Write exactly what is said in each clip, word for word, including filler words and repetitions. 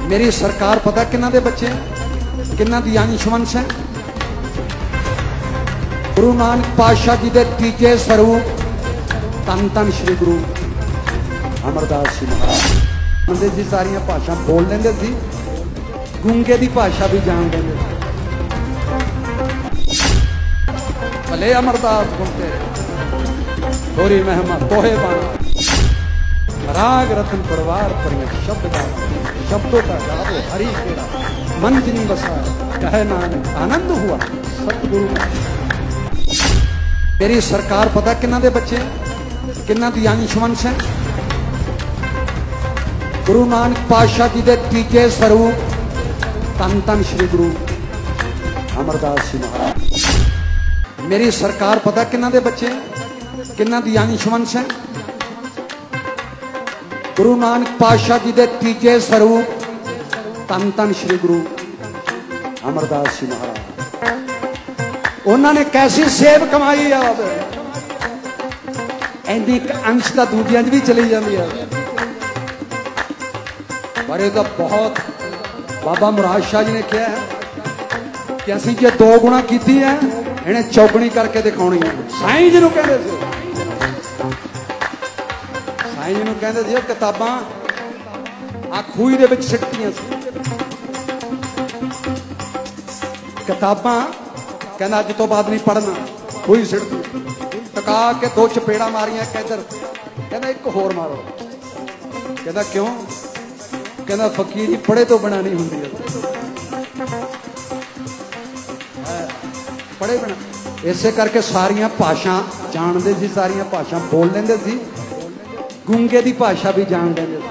मेरी सरकार पता किन्ना दे बच्चे किन्ना दी अंशवंश है। गुरु नानक पातशाह जी के तीजे स्वरूप धन धन श्री गुरु अमरदास जी महाराज जी सारिया भाषा बोल लेंगे सी, गूंगे की भाषा भी जान लेंगे। भले अमरदास गुनते थोड़ी महिमा तोहे बाना, राग रतन परिवार पर शब्द का शब्दों का गावो हरि केरा, मन जिनी बसा कहे नानक आनंद हुआ सतगुरु। मेरी सरकार पता किन्ना दे बच्चे किन्ना दी अंशवंश है। गुरु नानक पातशाह जी के तीजे स्वरूप धन धन श्री गुरु अमरदास जी महाराज। मेरी सरकार पता किन्ना दे बच्चे किन्ना दी अंशवंश है। गुरु नानक पातशाह जी के तीजे स्वरूप धन धन श्री गुरु अमरदास जी महाराज। उन्होंने कैसी सेव कमाई आप इन्नी अंश का दूजिया भी चली जाती है। पर यह तो बहुत बाबा मुराद शाह जी ने कहा है कि असी जो दो गुणा की है इन्हें चौगनी करके दिखानी है। साईं जी कहते थे साईं जी कहते थे किताबां आ खूही दे विच सिੱਟਦੀਆਂ सी। किताबां कहना अज तो बाद नहीं पढ़ना, खूही सिੱਟ दी टका के दो चपेड़ा मारिया इधर, कहना एक होर मारो। कहना क्यों? कहना फकीरी पढ़े तो बना नहीं होंगी, पढ़े बना। इसे करके सारिया भाषा जानते सी, सारिया भाषा बोल लेंगे सी, गूंगे की भाषा भी जान लेंगे।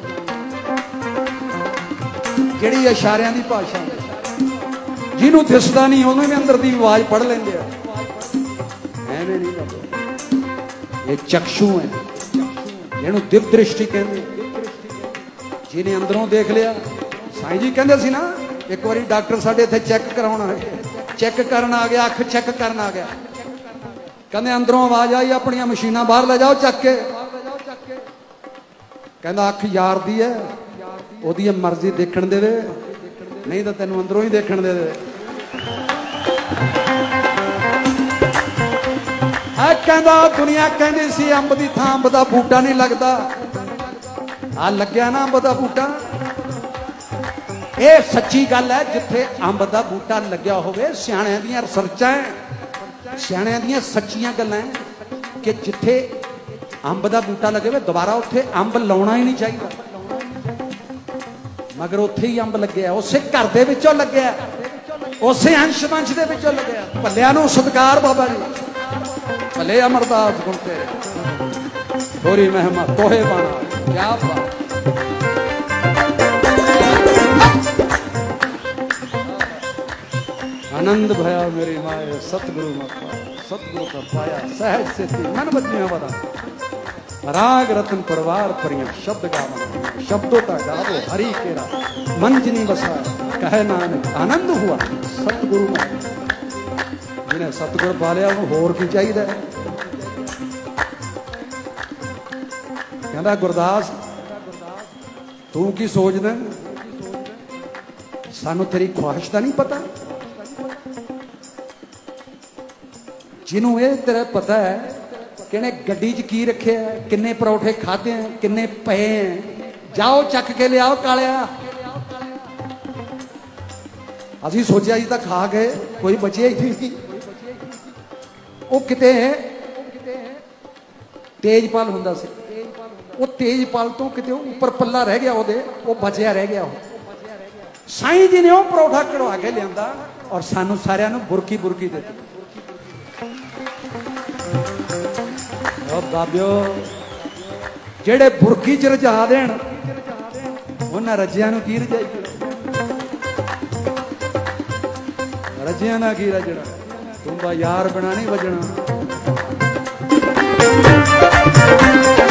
जिहड़ी इशारियां की भाषा जिन्हों दिसदा नहीं उन्होंने भी अंदर की आवाज पढ़ लेंगे। एवें नहीं लगता, ये चक्षु है जिन्हों दिव्य दृष्टि कहते। जिन्हें अंदरों देख लिया, साईं जी कहते सी ना एक बार डॉक्टर साढ़े इत्थे चेक कराना है, चेक करना आ गया, अख चेक करना आ गया, कहते अंदरों आवाज आई अपन मशीना बाहर ले जाओ चक के। कहता अख यार दी है, ओदी मर्जी देखण दे, नहीं तो तेन अंदरों ही देखण दे। कहता दुनिया कहती सी अंब की थां अंब का बूटा नहीं लगता, आ लग्या ना अंब का बूटा। ये सच्ची गल है, जिथे अंब का बूटा लग्या होवे, सियाणियां दीयां रिसर्चां है, सियाणियां दीयां सच्चियां गल्लां है कि जिथे अंब का बूटा लगे दोबारा उत्थे अंब लाउणा ही नहीं चाहिए, मगर उत्थे ही अंब लगे, उसे घर दे विचों लगे, उसे अंश वंश दे विचों लगे। भलियां नूं सत्कार बाबा जी, भले अमरदास गुनते थोड़ी महिमा तोहे बाना। क्या बात, आनंद भया मेरी माए सतगुरु मत सतगुरु का पाया सहज से मन बदलियां बदा, राग रतन परिवार परियां शब्द गावा, शब्दों का गावो हरि केरा, मन जिनी बसा कहे नानक आनंद हुआ सतगुरु में। जिन्हें सतगुर पा लिया उन्होंने होर की चाहिए। कहता गुरदास तू की सोचदा, सानू तेरी ख्वाहिश का नहीं पता। जिन्हों ये तेरा पता है कि इन्हें गड्डी च की रखे है, किन्ने परौठे खाते हैं, किन्ने पे हैं, जाओ चक के ले आओ कालिया। असी सोचा जी तो खा गए, कोई बचे ही नहीं। वो किते तेजपाल हुंदा सी, वो तेजपाल तो किते ऊपर पल्ला रह गया, ओदे वो बचिया रह गया। साईं जी ने वो परौठा कढ़वा के लिया और सानू सारियां नू बुरकी बुरकी देती। बाबियो जेड़े बुरकी च रजा देन उन्हां रजियां नू की रजाई, रजियां ना की रजना, तुम्बा यार बना नहीं बजना।